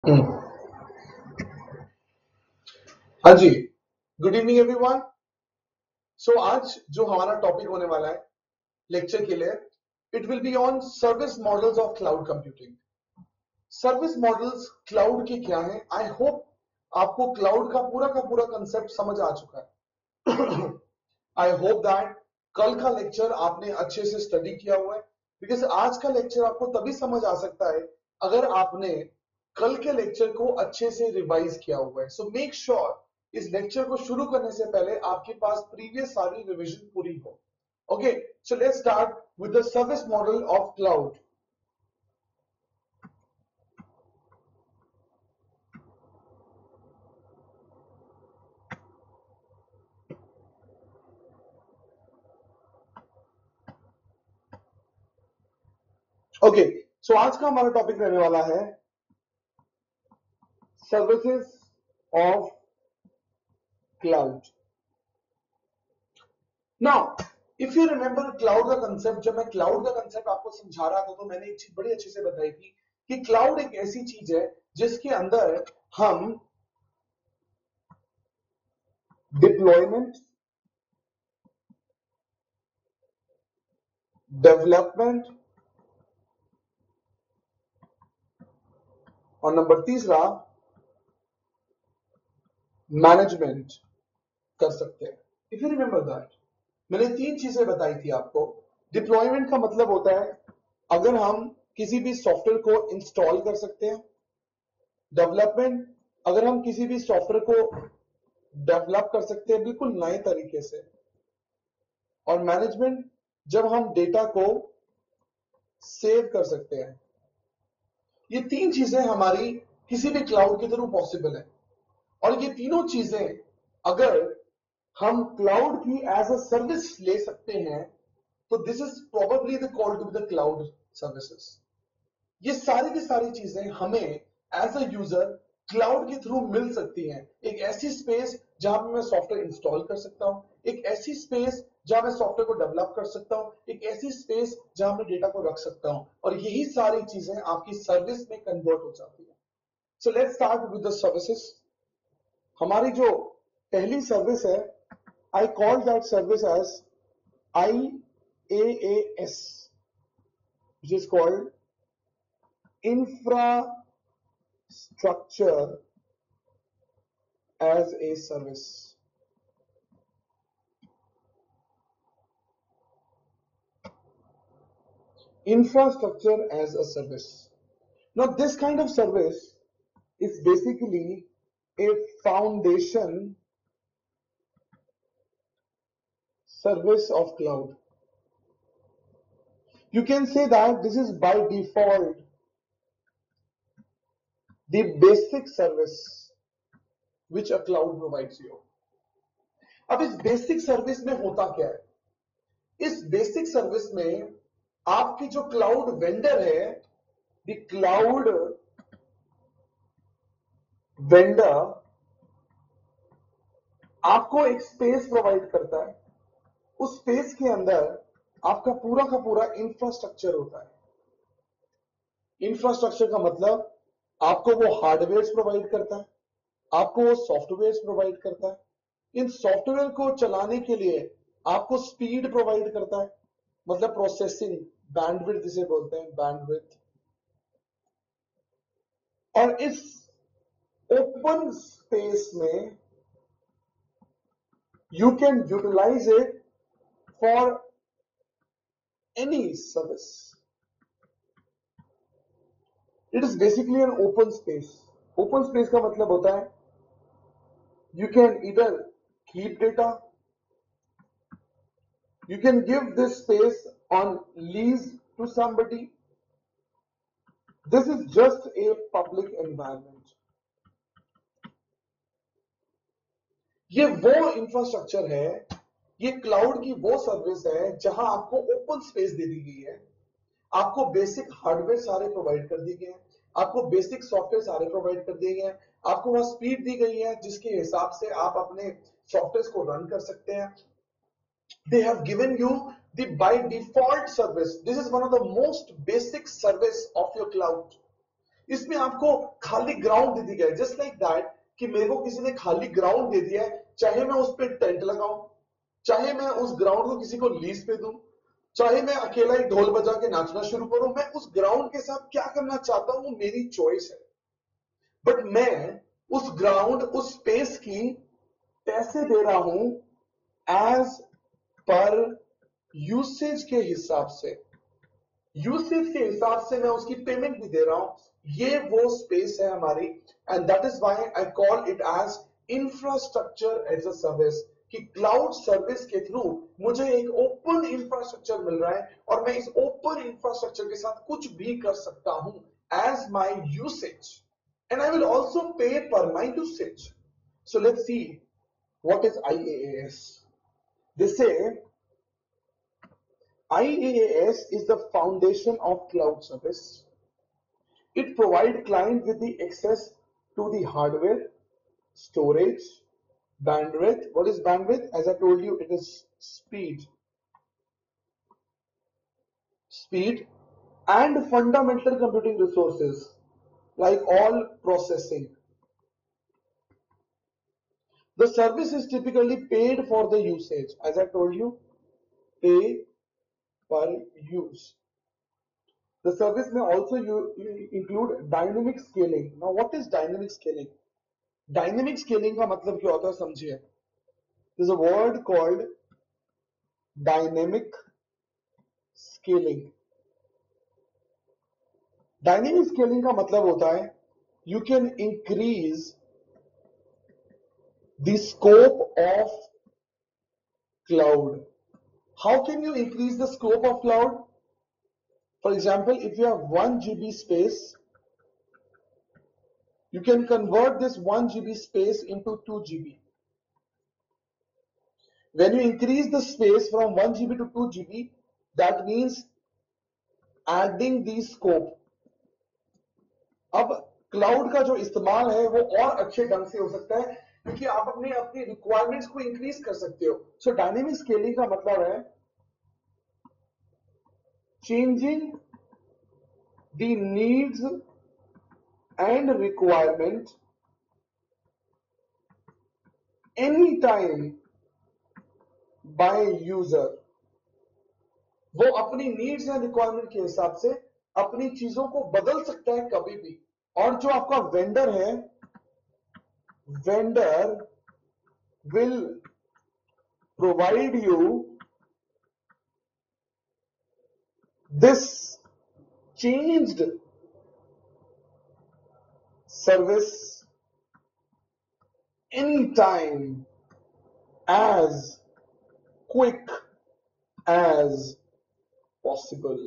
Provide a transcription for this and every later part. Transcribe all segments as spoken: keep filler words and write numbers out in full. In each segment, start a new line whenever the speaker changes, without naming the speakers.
हम्म, हाँ जी। Good evening everyone. So आज जो हमारा टॉपिक होने वाला है लेक्चर के लिए, it will be on service models of cloud computing. Service models cloud के क्या है? आई होप आपको क्लाउड का पूरा का पूरा कंसेप्ट समझ आ चुका है। आई होप दैट कल का लेक्चर आपने अच्छे से स्टडी किया हुआ है, बिकॉज आज का लेक्चर आपको तभी समझ आ सकता है अगर आपने कल के लेक्चर को अच्छे से रिवाइज किया हुआ है। सो मेक श्योर इस लेक्चर को शुरू करने से पहले आपके पास प्रीवियस सारी रिवीजन पूरी हो। Okay, so let's start with the service model of cloud. Okay, so आज का हमारा टॉपिक रहने वाला है services of cloud. Now if you remember cloud का कंसेप्ट, जब मैं क्लाउड का कंसेप्ट आपको समझा रहा था तो मैंने एक चीज बड़ी अच्छे से बताई थी कि क्लाउड एक ऐसी चीज है जिसके अंदर हम डिप्लॉयमेंट, डेवलपमेंट और नंबर तीसरा मैनेजमेंट कर सकते हैं। इफ यू रिमेंबर दैट, मैंने तीन चीजें बताई थी आपको। डिप्लॉयमेंट का मतलब होता है अगर हम किसी भी सॉफ्टवेयर को इंस्टॉल कर सकते हैं। डेवलपमेंट, अगर हम किसी भी सॉफ्टवेयर को डेवलप कर सकते हैं बिल्कुल नए तरीके से। और मैनेजमेंट, जब हम डेटा को सेव कर सकते हैं। ये तीन चीजें हमारी किसी भी क्लाउड के थ्रू पॉसिबल है। और ये तीनों चीजें अगर हम क्लाउड की एज अ सर्विस ले सकते हैं तो this is probably the call to the cloud services. ये सारी की सारी चीजें हमें एज अ यूजर क्लाउड के थ्रू मिल सकती हैं। एक ऐसी स्पेस जहां पे मैं सॉफ्टवेयर इंस्टॉल कर सकता हूं, एक ऐसी स्पेस जहां मैं सॉफ्टवेयर को डेवलप कर सकता हूं, एक ऐसी स्पेस जहां मैं डेटा को रख सकता हूं, और यही सारी चीजें आपकी सर्विस में कन्वर्ट हो जाती है। So let's start with the services. हमारी जो पहली सर्विस है, I call that service as I A A S, which is called infrastructure as a service. Infrastructure as a service. Now this kind of service is basically a foundation service of cloud. You can say that this is by default the basic service which a cloud provides you. अब इस basic service में होता क्या है? इस basic service में आपकी जो क्लाउड वेंडर है, द क्लाउड वेंडर आपको एक स्पेस प्रोवाइड करता है। उस स्पेस के अंदर आपका पूरा का पूरा इंफ्रास्ट्रक्चर होता है। इंफ्रास्ट्रक्चर का मतलब आपको वो हार्डवेयर प्रोवाइड करता है, आपको वो सॉफ्टवेयर प्रोवाइड करता है। इन सॉफ्टवेयर को चलाने के लिए आपको स्पीड प्रोवाइड करता है, मतलब प्रोसेसिंग बैंडविड्थ जिसे बोलते हैं, बैंडविड्थ। और इस ओपन स्पेस में you can utilise it for any service. It is basically an open space. Open space का मतलब होता है you can either keep data, you can give this space on lease to somebody. This is just a public environment. ये वो infrastructure है, ये cloud की वो सर्विस है जहां आपको ओपन स्पेस दे दी गई है, आपको बेसिक हार्डवेयर सारे प्रोवाइड कर दिए गए हैं, आपको बेसिक सॉफ्टवेयर सारे प्रोवाइड कर दिए गए हैं, आपको वहां स्पीड दी गई है जिसके हिसाब से आप अपने सॉफ्टवेयर को रन कर सकते हैं। They have given you the by default service. This is one of the most basic service of your cloud. इसमें आपको खाली ग्राउंड दे दी गया है, जस्ट लाइक दैट कि मेरे को किसी ने खाली ग्राउंड दे दिया है, चाहे मैं उस पर टेंट लगाऊं, चाहे मैं उस ग्राउंड को किसी को लीज पे दूं, चाहे मैं अकेला ही ढोल बजा के नाचना शुरू करूं, मैं उस ग्राउंड के साथ क्या करना चाहता हूं वो मेरी चॉइस है। बट मैं उस ग्राउंड, उस स्पेस की पैसे दे रहा हूं एज पर यूसेज के हिसाब से, यूसेज के हिसाब से मैं उसकी पेमेंट भी दे रहा हूं। ये वो स्पेस है हमारी, and that is why I call it as infrastructure as a service, कि क्लाउड सर्विस के थ्रू मुझे एक ओपन इंफ्रास्ट्रक्चर मिल रहा है और मैं इस ओपन इंफ्रास्ट्रक्चर के साथ कुछ भी कर सकता हूं as my usage, and I will also pay per my usage. So let's see what is I A A S. They say I A A S is the foundation of cloud service. It provides client with the access to the hardware, storage, bandwidth. What is bandwidth? As I told you, it is speed. Speed and fundamental computing resources like all processing. The service is typically paid for the usage. As I told you, pay per use. The service may also include dynamic scaling. Now, what is dynamic scaling? Dynamic scaling का मतलब क्या होता है समझिए. There's a word called dynamic scaling. Dynamic scaling का मतलब होता है you can increase the scope of cloud. How can you increase the scope of cloud? For example, if you have one G B space, you can convert this one G B space into two G B. When you increase the space from one G B to two G B, that means adding the scope. अब cloud का जो इस्तेमाल है वो और अच्छे ढंग से हो सकता है क्योंकि आप अपने अपनी रिक्वायरमेंट्स को इंक्रीज कर सकते हो. सो डायनेमिक स्केलिंग का मतलब है changing the needs and requirement anytime by user. वो अपनी नीड्स एंड रिक्वायरमेंट के हिसाब से अपनी चीजों को बदल सकता है कभी भी. और जो आपका वेंडर है, vendor will provide you this changed service anytime as quick as possible.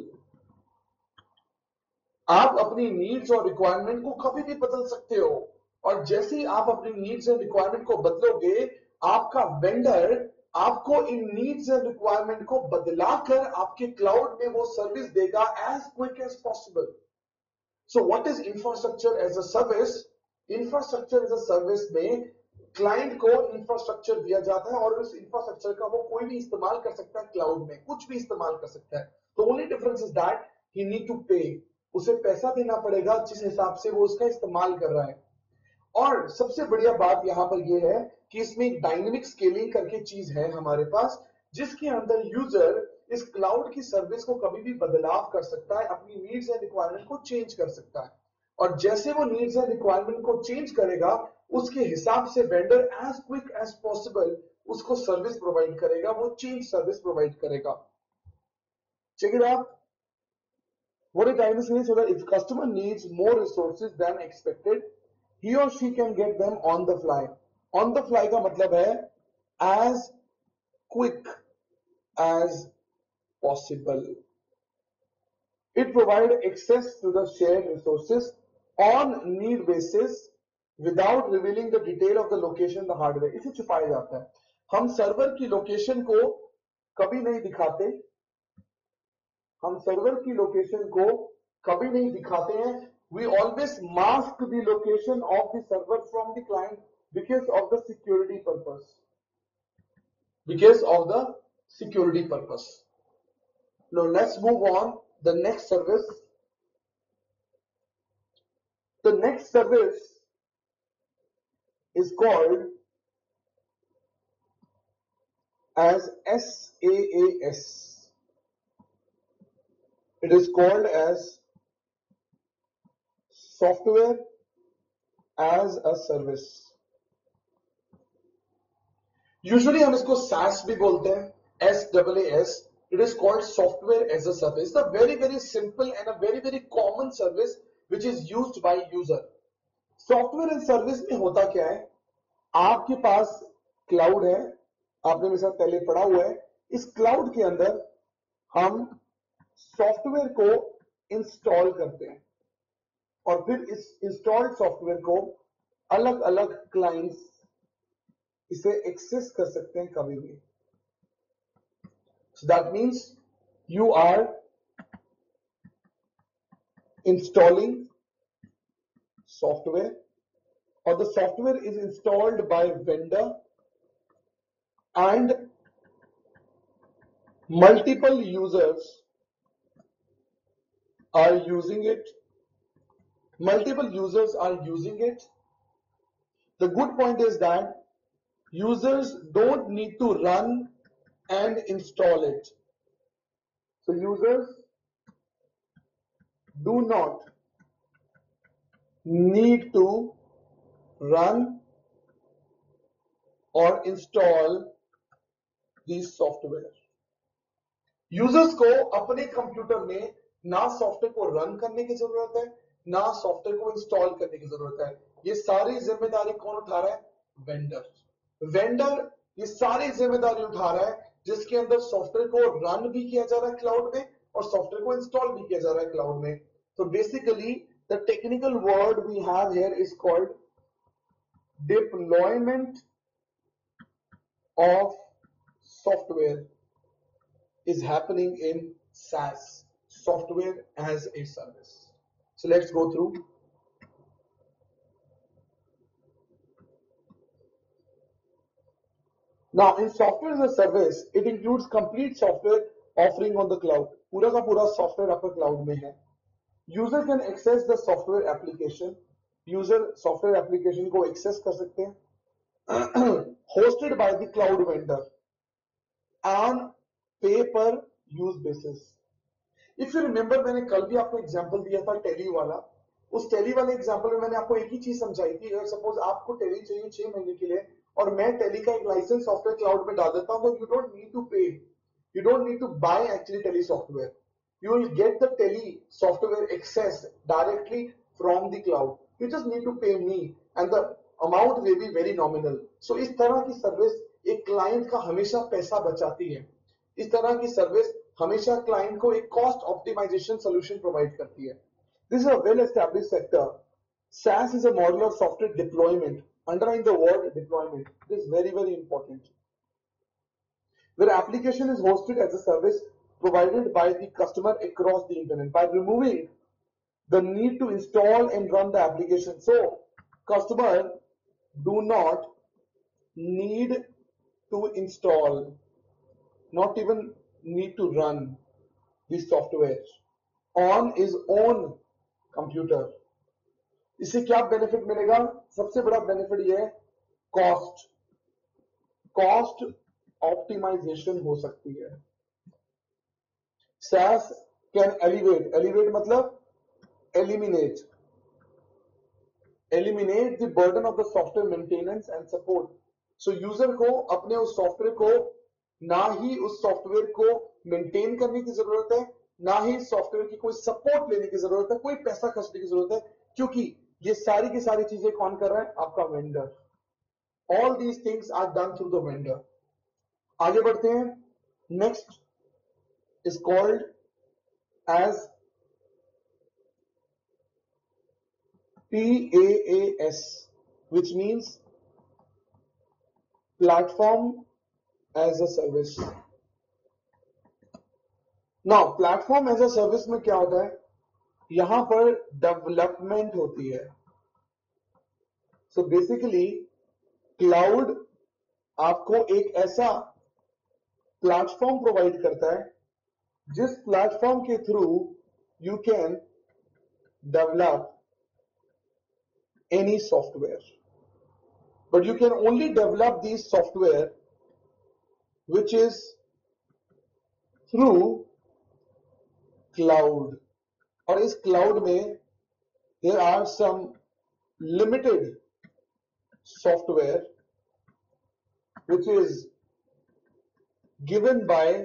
आप अपनी नीड्स और रिक्वायरमेंट को कभी भी बदल सकते हो और जैसे ही आप अपनी नीड्स एंड रिक्वायरमेंट को बदलोगे, आपका वेंडर आपको इन नीड्स एंड रिक्वायरमेंट को बदलाकर आपके क्लाउड में वो सर्विस देगा as quick as possible. So what is infrastructure as a service? Infrastructure as a service में क्लाइंट को इंफ्रास्ट्रक्चर दिया जाता है और उस इंफ्रास्ट्रक्चर का वो कोई भी इस्तेमाल कर सकता है, क्लाउड में कुछ भी इस्तेमाल कर सकता है. The only difference is that he need to pay. उसे पैसा देना पड़ेगा जिस हिसाब से वो उसका इस्तेमाल कर रहा है. और सबसे बढ़िया बात यहां पर यह है कि इसमें एक डायनेमिक स्केलिंग करके चीज है हमारे पास, जिसके अंदर यूजर इस क्लाउड की सर्विस को कभी भी बदलाव कर सकता है, अपनी नीड्स एंड रिक्वायरमेंट को चेंज कर सकता है. और जैसे वो नीड्स एंड रिक्वायरमेंट को चेंज करेगा उसके हिसाब से vendor as quick as possible उसको सर्विस प्रोवाइड करेगा, वो चेंज सर्विस प्रोवाइड करेगा. Check it out. What is dynamic scaling? So that if customer needs more resources than expected, he or she can get them on the fly. On the fly का मतलब है as quick as possible. It provides access to the shared resources on need basis without revealing the detail of the location, the hardware. इसे छुपाया जाता है. हम server की location को कभी नहीं दिखाते, हम सर्वर की लोकेशन को कभी नहीं दिखाते हैं. We always mask the location of the server from the client because of the security purpose, because of the security purpose. Now let's move on the next service. The next service is called as SaaS. It is called as software as a service. Usually हम इसको SaaS भी बोलते हैं, S A A S. It is called software as a service. It's a very very simple and a very very common service which is used by user. Software as service में होता क्या है? आपके पास cloud है, आपने मेरे साथ पहले पढ़ा हुआ है. इस क्लाउड के अंदर हम सॉफ्टवेयर को इंस्टॉल करते हैं और फिर इस इंस्टॉल्ड सॉफ्टवेयर को अलग अलग क्लाइंट्स इसे एक्सेस कर सकते हैं कभी भी. So that means you are installing software or the software is installed by vendor and multiple users are using it. Multiple users are using it. The good point is that users don't need to run and install it. So users do not need to run or install these software. Users को अपने computer में ना software को run करने की जरूरत है, ना सॉफ्टवेयर को इंस्टॉल करने की जरूरत है. ये सारी जिम्मेदारी कौन उठा रहा है? वेंडर. वेंडर ये सारी जिम्मेदारी उठा रहा है जिसके अंदर सॉफ्टवेयर को रन भी किया जा रहा है क्लाउड में और सॉफ्टवेयर को इंस्टॉल भी किया जा रहा है क्लाउड में. तो basically the technical word we have here is called deployment of software is happening in SaaS, software as a service. So let's go through. Now in software as a service, it includes complete software offering on the cloud. पूरा का पूरा software आपका cloud में है. User can access the software application. User software application को access कर सकते हैं. Hosted by the cloud vendor on pay per use basis. If you remember मैंने कल भी आपको एग्जांपल दिया था टेली वाला. उस टेली वाले एग्जांपल में मैंने आपको एक ही चीज समझाई थी. अगर सपोज आपको टेली चाहिए छह महीने के लिए और मैं टेली का एक लाइसेंस सॉफ्टवेयर क्लाउड में डाल देता हूं, तो you don't need to pay, you don't need to buy actually Tally software. You will get the Tally software access directly from the cloud. You just need to pay me and the amount will be very nominal. So इस तरह की service एक client का हमेशा पैसा बचाती है. इस तरह की सर्विस हमेशा क्लाइंट को एक कॉस्ट ऑप्टिमाइजेशन सॉल्यूशन प्रोवाइड करती है. This is a well established sector. SaaS is a model of software deployment. Underline the word deployment. It is very very important. Where application is hosted as a service provided by the customer across the internet by removing the need to install and run the application. So customer do not need to install, not even need to run the software on his own computer. इससे क्या benefit मिलेगा? सबसे बड़ा benefit ये है cost. Cost optimisation हो सकती है. SaaS can elevate, elevate मतलब eliminate, eliminate the burden of the software maintenance and support. So user को अपने उस सॉफ्टवेयर को ना ही उस सॉफ्टवेयर को मेंटेन करने की जरूरत है, ना ही सॉफ्टवेयर की कोई सपोर्ट लेने की जरूरत है, कोई पैसा खर्चने की जरूरत है, क्योंकि ये सारी की सारी चीजें कौन कर रहा है? आपका vendor. All these things are done through the vendor. आगे बढ़ते हैं. Next is called as P A A S, which means platform as a service. Now platform as a service में क्या होता है? यहां पर डेवलपमेंट होती है. So basically क्लाउड आपको एक ऐसा प्लेटफॉर्म प्रोवाइड करता है जिस प्लेटफॉर्म के through you can develop any software, but you can only develop these software which is through cloud. और इस cloud में there are some limited software which is given by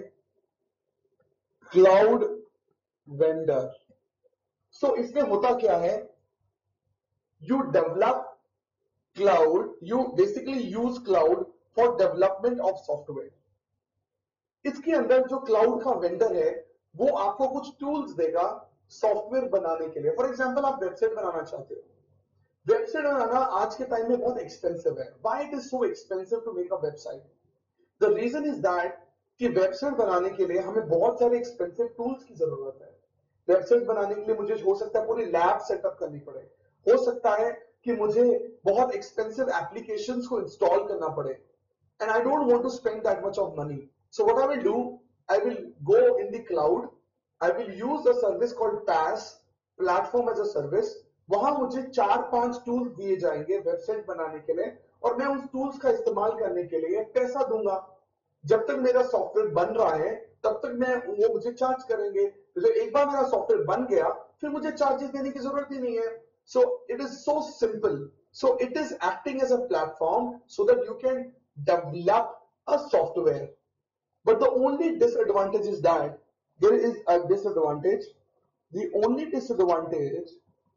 cloud vendor. So इसमें होता क्या है, you develop cloud, you basically use cloud for development of software. इसके अंदर जो क्लाउड का वेंडर है वो आपको कुछ टूल्स देगा सॉफ्टवेयर बनाने के लिए. फॉर एग्जांपल आप वेबसाइट बनाना चाहते हो, वेबसाइट बनाना आज के टाइम में बहुत एक्सपेंसिव है. Why it is so expensive to make a website? The reason is that कि वेबसाइट बनाने के लिए हमें बहुत सारे एक्सपेंसिव टूल्स की जरूरत है. वेबसाइट बनाने के लिए मुझे हो सकता है पूरी लैब सेटअप करनी पड़े, हो सकता है कि मुझे बहुत एक्सपेंसिव एप्लीकेशंस को इंस्टॉल करना पड़े, and I don't want to spend that much of money. So what I will do, I will go in the cloud, I will use a service called PaaS, platform as a service. वहां मुझे चार पांच tools दिए जाएंगे website बनाने के लिए, और मैं उन टूल्स का इस्तेमाल करने के लिए पैसा दूंगा. जब तक मेरा सॉफ्टवेयर बन रहा है तब तक मैं वो मुझे चार्ज करेंगे. तो जब एक बार मेरा सॉफ्टवेयर बन गया फिर मुझे चार्जेस देने की जरूरत ही नहीं है. So it is so simple. So it is acting as a platform so that you can develop a software. But the only disadvantage is that there is a disadvantage. The only disadvantage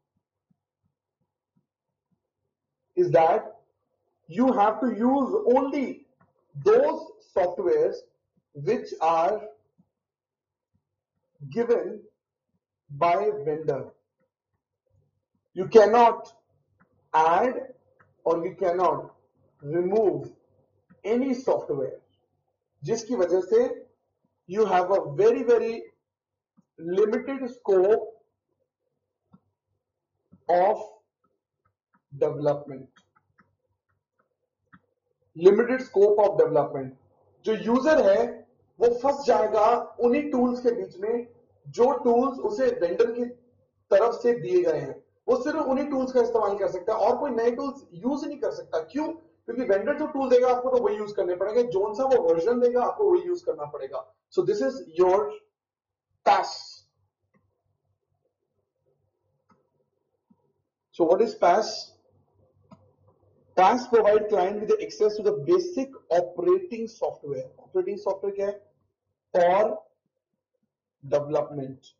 is that you have to use only those softwares which are given by vendor. You cannot add or you cannot remove any software, जिसकी वजह से you have a very very limited scope of development. Limited scope of development. जो user है वो फंस जाएगा उन्हीं tools के बीच में जो टूल्स उसे वेंडर की तरफ से दिए गए हैं. वो सिर्फ उन्हीं टूल्स का इस्तेमाल कर सकता है और कोई नए टूल्स यूज नहीं कर सकता. क्यों? क्योंकि वेंडर जो टूल देगा आपको तो वही यूज करने पड़ेंगे, जोन सा वो वर्जन देगा आपको वही यूज करना पड़ेगा. So this is your PaaS. So what is PaaS? PaaS provide client with the access to the basic operating software. Operating software क्या है? For development.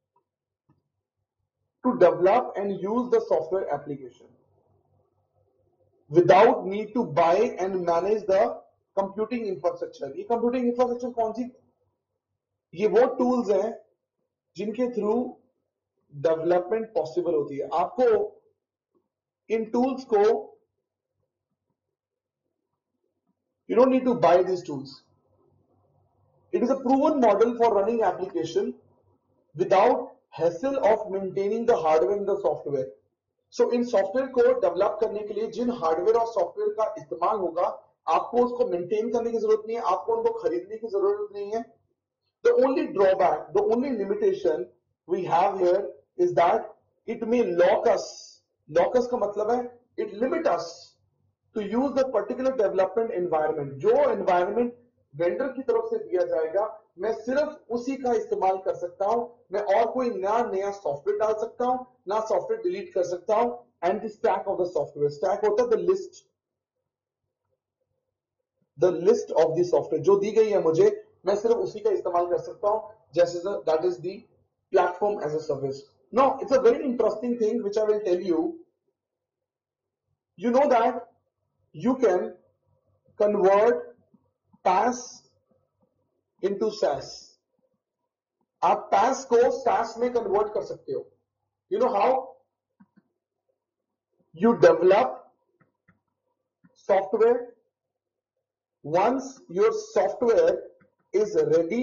To develop and use the software application without need to buy and manage the computing infrastructure. ये computing infrastructure कौन सी? ये वो tools हैं जिनके through development possible होती है. आपको इन टूल्स को you don't need to buy these tools. It is a proven model for running application without hassle of maintaining the hardware and the software. So इन सॉफ्टवेयर को develop करने के लिए जिन हार्डवेयर और सॉफ्टवेयर का इस्तेमाल होगा आपको उसको मेंटेन करने की जरूरत नहीं है, आपको उनको खरीदने की जरूरत नहीं है. The only drawback, the only limitation we have here is that it may lock us. Lock us का मतलब है it limit us to use the particular development environment. जो environment वेंडर की तरफ से दिया जाएगा मैं सिर्फ उसी का इस्तेमाल कर सकता हूं. मैं और कोई नया नया सॉफ्टवेयर डाल सकता हूं, ना सॉफ्टवेयर डिलीट कर सकता हूं. And the stack of the software, stack होता है the list, the list of the software जो दी गई है मुझे मैं सिर्फ उसी का इस्तेमाल कर सकता हूं. जैसे that is the platform as a service. Now it's a very interesting thing which I will tell you. You know that you can convert PaaS into SaaS. आप PaaS को SaaS में convert कर सकते हो. You know how? You develop software. Once your software is ready,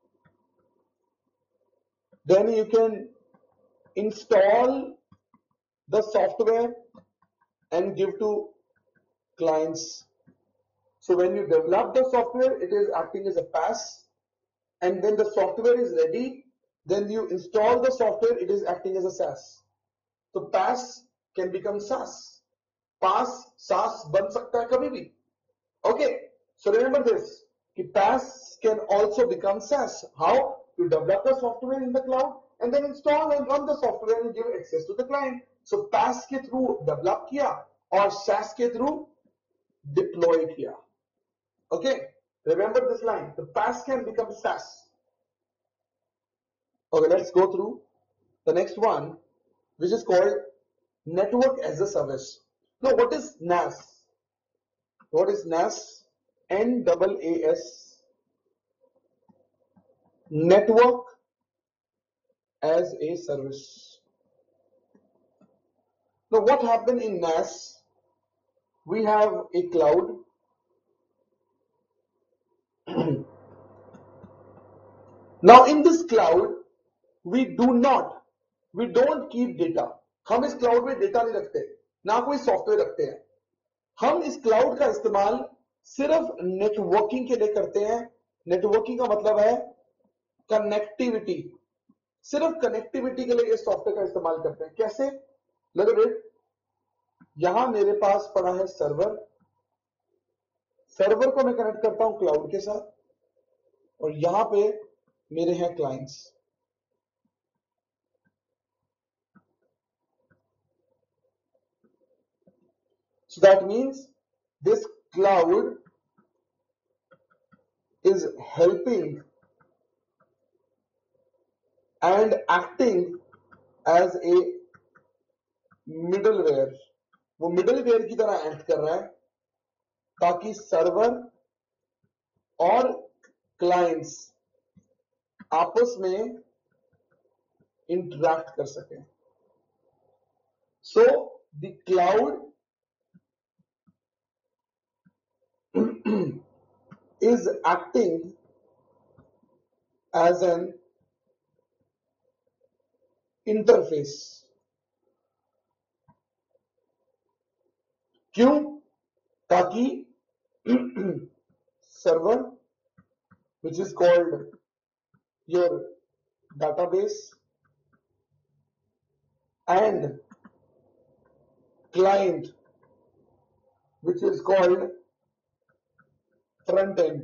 then you can install the software and give to clients. So when you develop the software, it is acting as a PaaS, and when the software is ready, then you install the software, it is acting as a SaaS. So PaaS can become SaaS. पास सास बन सकता है कभी भी. Okay, so remember this, कि PaaS can also become SaaS. How? You develop the software in the cloud and then install and run the software and give access to the client. So PaaS के through develop किया और SaaS के through deploy किया. Okay, remember this line. The PaaS can become SaaS. Okay, let's go through the next one, which is called Network as a Service. Now, what is NaaS? What is NaaS? N A A S. Network as a Service. Now, what happened in NaaS? We have a cloud. Now, in this cloud, we do not, we don't keep data. हम इस cloud में data नहीं रखते, ना कोई software रखते हैं. हम इस क्लाउड का इस्तेमाल सिर्फ नेटवर्किंग के लिए करते हैं. नेटवर्किंग का मतलब है कनेक्टिविटी. सिर्फ कनेक्टिविटी के लिए इस सॉफ्टवेयर का इस्तेमाल करते हैं. कैसे? लग रहे, यहां मेरे पास पड़ा है सर्वर. सर्वर को मैं कनेक्ट करता हूं क्लाउड के साथ और यहां पे मेरे हैं clients. So that means this cloud is helping and acting as a middleware. वो middleware की तरह एक्ट कर रहा है ताकि सर्वर और क्लाइंट्स आपस में इंटरैक्ट कर सकें. So the cloud is acting as an interface. क्यों? ताकि server, which is called your database, and client, which is called front end,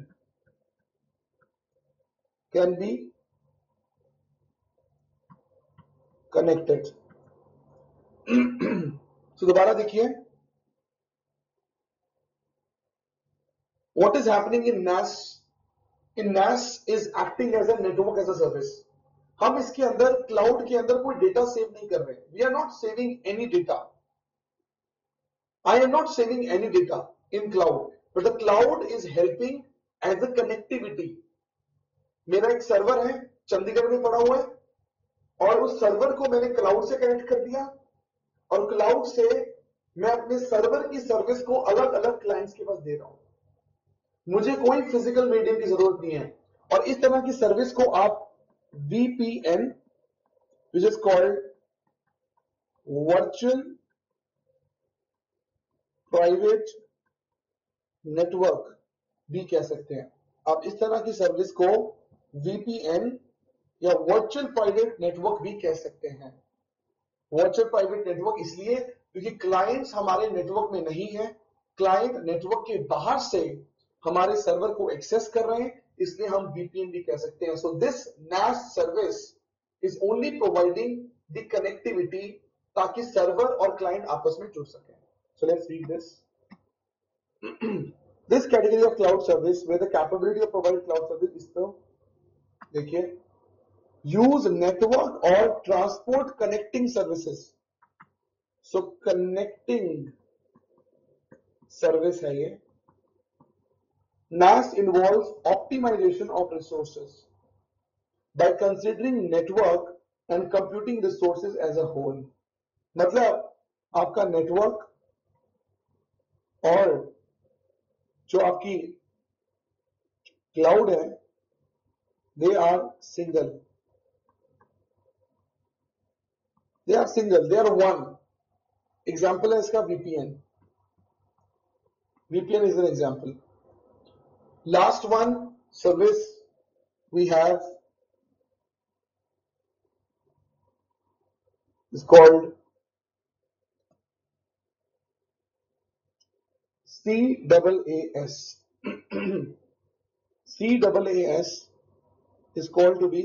can be connected. So दोबारा देखिए, what is happening in NaaS? In NaaS is acting as a network as a service. हम इसके अंदर cloud के अंदर कोई data save नहीं कर रहे. We are not saving any data. I am not saving any data in cloud, but the cloud is helping as a connectivity. मेरा एक सर्वर है, चंडीगढ़ में पड़ा हुआ है, और उस सर्वर को मैंने क्लाउड से कनेक्ट कर दिया और क्लाउड से मैं अपने सर्वर की सर्विस को अलग अलग क्लाइंट्स के पास दे रहा हूं. मुझे कोई फिजिकल मीडियम की जरूरत नहीं है. और इस तरह की सर्विस को आप V P N, which is called virtual private network भी कह सकते हैं. आप इस तरह की सर्विस को V P N या वर्चुअल प्राइवेट नेटवर्क भी कह सकते हैं. वर्चुअल प्राइवेट नेटवर्क इसलिए क्योंकि क्लाइंट्स हमारे नेटवर्क में नहीं है, क्लाइंट नेटवर्क के बाहर से हमारे सर्वर को एक्सेस कर रहे हैं, इसलिए हम V P N भी कह सकते हैं. So this NaaS service is only providing the connectivity ताकि सर्वर और क्लाइंट आपस में जुड़ सकें. So let's read this. This category of cloud service where the capability of providing cloud service is the, देखिए, use network or transport connecting services. So connecting service है ये. NaaS involves optimization of resources by considering network and computing resources as a whole. मतलब आपका network और जो आपकी cloud है, they are single. They are single. They are one. Example है इसका V P N. V P N is an example. Last one service we have is called C double A S. C double A S is called to be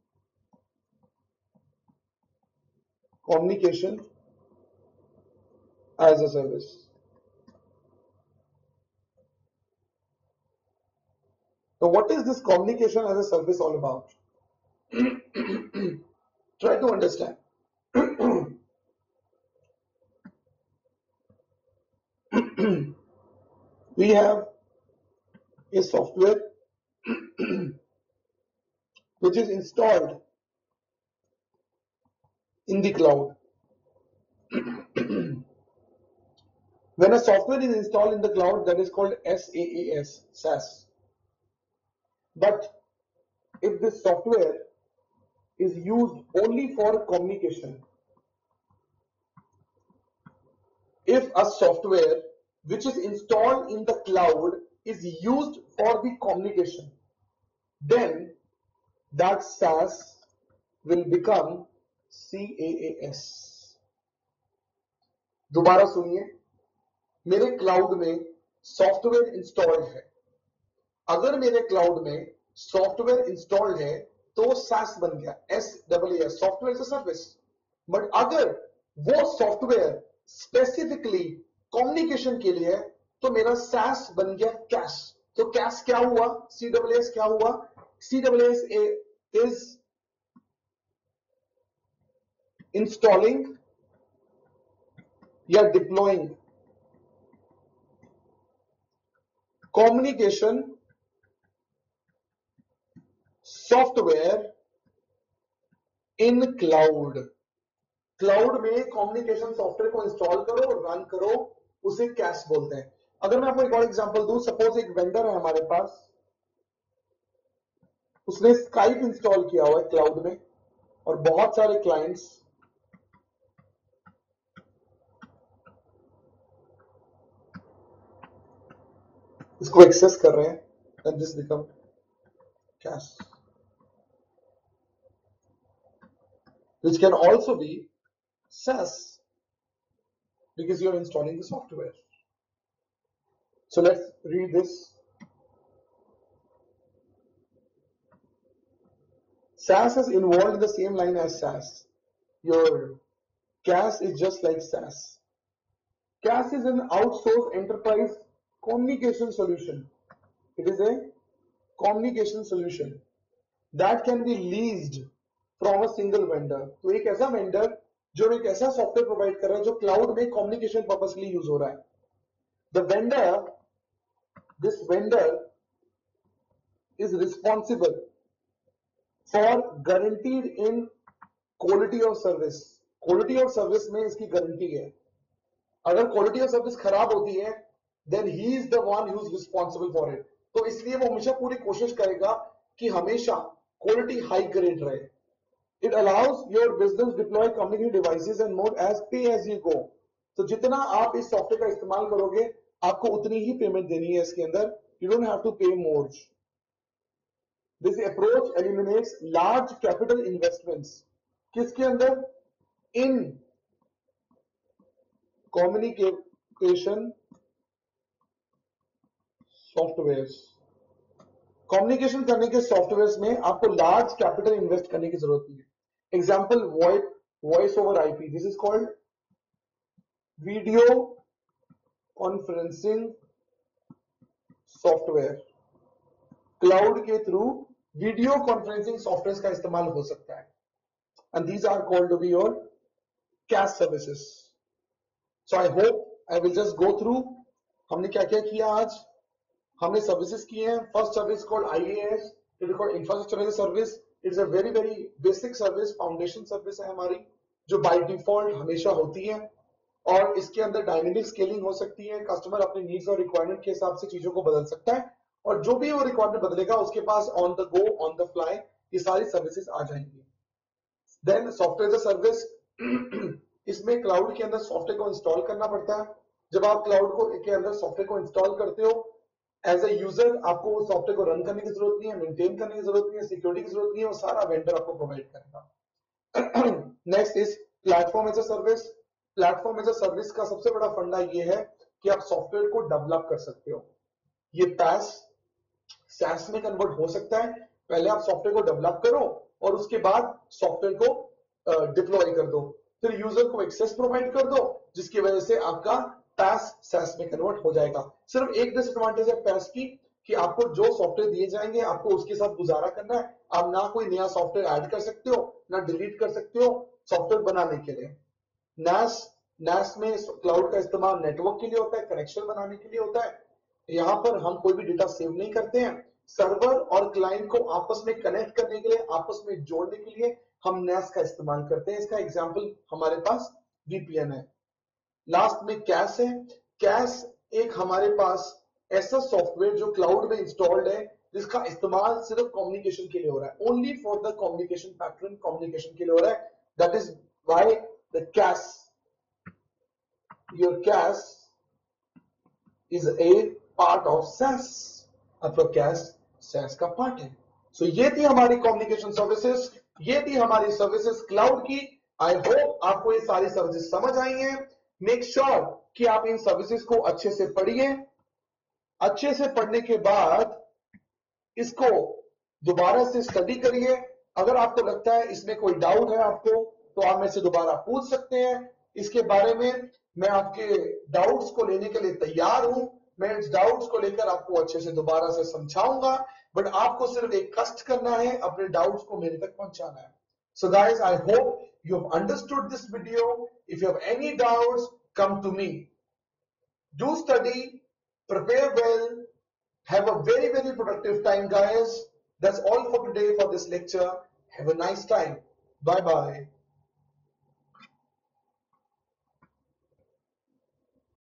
communication as a service. So what is this communication as a service all about? Try to understand. We have a software which is installed in the cloud. When a software is installed in the cloud, that is called SaaS, SaaS. But if this software is used only for communication, if a software which is installed in the cloud is used for the communication, then that SaaS will become CaaS. दोबारा सुनिए, मेरे cloud में software installed है. अगर मेरे cloud में software installed है तो SaaS बन गया, S double S, software as a service. But अगर वो सॉफ्टवेयर स्पेसिफिकली कम्युनिकेशन के लिए है तो मेरा SaaS बन गया कैश. तो कैश क्या हुआ, सी डबल एस क्या हुआ? C double S is installing या deploying communication software in cloud. Cloud में कम्युनिकेशन सॉफ्टवेयर को इंस्टॉल करो, रन करो, उसे कैश बोलते हैं. अगर मैं आपको एक और एग्जांपल दूं, सपोज एक वेंडर है हमारे पास, उसने स्काइप इंस्टॉल किया हुआ है क्लाउड में और बहुत सारे क्लाइंट्स इसको एक्सेस कर रहे हैं, and this become CaaS, which can also be SaaS because you are installing the software. So let's read this. SaaS is involved in the same line as SaaS. Your CaaS is just like SaaS. CaaS is an outsourced enterprise communication solution. It is a communication solution that can be leased from a single vendor. तो एक ऐसा vendor जो एक ऐसा software provide कर रहा है जो क्लाउड में कम्युनिकेशन पर्पस के लिए यूज हो रहा है. The vendor, this vendor is responsible for guaranteed in quality of service. Quality of service में इसकी गारंटी है. अगर क्वालिटी ऑफ सर्विस खराब होती है, then he is the one who is responsible for it. तो इसलिए वो हमेशा पूरी कोशिश करेगा कि हमेशा क्वालिटी हाई ग्रेड रहे. It allows your business deploy communication devices and more as pay as you go. तो जितना आप इस सॉफ्टवेयर का इस्तेमाल करोगे, आपको उतनी ही पेमेंट देनी है इसके अंदर. You don't have to pay more. This approach eliminates large capital investments. किसके अंदर? In communication softwares. कम्युनिकेशन करने के सॉफ्टवेयर्स में आपको लार्ज कैपिटल इन्वेस्ट करने की जरूरत नहीं है. Example, voice voice over IP, this is called video conferencing software. Cloud के थ्रू वीडियो कॉन्फ्रेंसिंग सॉफ्टवेयर का इस्तेमाल हो सकता है, and these are called to be your CaaS services. So I hope I will just go through हमने क्या क्या किया आज. हमने सर्विसेज किए हैं. First service called IaaS, it is called infrastructure as a service. It is a very very basic service, foundation service है हमारी, जो बाय डिफॉल्ट हमेशा होती है, और इसके अंदर डायनेमिक स्केलिंग हो सकती है. कस्टमर अपने नीड्स और रिक्वायरमेंट के हिसाब से चीजों को बदल सकता है, और जो भी वो रिक्वायरमेंट बदलेगा उसके पास on the go, on the fly ये सारी सर्विसेज आ जाएंगी. Then software as a service, इसमें क्लाउड के अंदर सॉफ्टवेयर को इंस्टॉल करना पड़ता है. जब आप क्लाउड को के अंदर सॉफ्टवेयर को इंस्टॉल करते हो, एज ए यूजर आपको उस सॉफ्टवेयर को रन करने की जरूरत नहीं है, मेंटेन करने की जरूरत नहीं है, सिक्योरिटी की जरूरत नहीं है, वो सारा वेंडर आपको प्रोवाइड करेगा. Next is platform as a service. Platform as a service का सबसे बड़ा फंडा ये है कि आप सॉफ्टवेयर को डेवलप कर सकते हो। ये पैस सैस में कन्वर्ट हो सकता है। पहले आप सॉफ्टवेयर को डेवलप करो और उसके बाद सॉफ्टवेयर को डिप्लॉय कर दो, फिर यूजर को एक्सेस प्रोवाइड कर दो, जिसकी वजह से आपका पैस सैस में कन्वर्ट हो जाएगा। सिर्फ एक डिसएडवांटेज है पैस की कि आपको जो सॉफ्टवेयर दिए जाएंगे आपको उसके साथ गुजारा करना है। आप ना कोई नया सॉफ्टवेयर ऐड कर सकते हो ना डिलीट कर सकते हो सॉफ्टवेयर बनाने के लिए। नैस नैस में क्लाउड का इस्तेमाल नेटवर्क के लिए होता है, कनेक्शन बनाने के लिए होता है। यहाँ पर हम कोई भी डेटा सेव नहीं करते हैं। सर्वर और क्लाइंट को आपस में कनेक्ट करने के लिए, आपस में जोड़ने के लिए हम नैस का इस्तेमाल करते हैं। इसका एग्जांपल हमारे पास वीपीएन है। लास्ट में कैश है। कैश एक हमारे पास ऐसा सॉफ्टवेयर जो क्लाउड में इंस्टॉल्ड है जिसका इस्तेमाल सिर्फ कम्युनिकेशन के लिए हो रहा है, only for the communication pattern, communication के लिए हो रहा है। That is why the CaaS, your CaaS is a part of SaaS. आपका कैश सैस का पार्ट है। सो so, ये थी हमारी कम्युनिकेशन सर्विसेज, ये थी हमारी सर्विसेज क्लाउड की। आई होप आपको ये सारी सर्विसेज समझ आई हैं। मेक श्योर sure कि आप इन सर्विसेज को अच्छे से पढ़िए। अच्छे से पढ़ने के बाद इसको दोबारा से स्टडी करिए। अगर आपको लगता है इसमें कोई डाउट है आपको तो आप मेरे से दोबारा पूछ सकते हैं। इसके बारे में मैं आपके डाउट्स को लेने के लिए तैयार हूं। मैं इस डाउट्स को लेकर आपको अच्छे से दोबारा से समझाऊंगा, बट आपको सिर्फ एक कष्ट करना है, अपने डाउट्स को मेरे तक पहुंचाना है। So guys, I hope you have understood this video. If you have any doubts, come to me. Do study, prepare well, have a very very productive time guys. That's all for today for this lecture. Have a nice time. Bye bye.